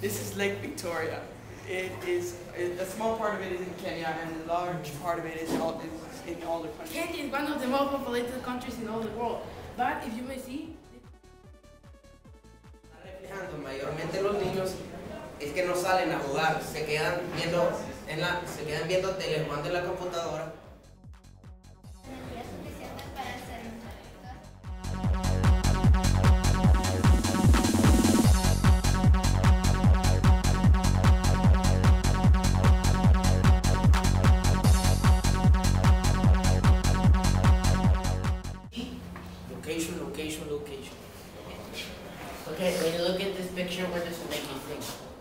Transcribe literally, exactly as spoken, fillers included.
This is Lake Victoria. It is a small part of it is in Kenya, and a large part of it is in all, in all the countries. Kenya is one of the most populated countries in all the world, but if you may see, reflejando mayormente los niños es que no salen a jugar, se quedan viendo en la, se quedan viendo tele, jugando en la computadora. Location, location, location. Okay, when you look at this picture, what does it make you think?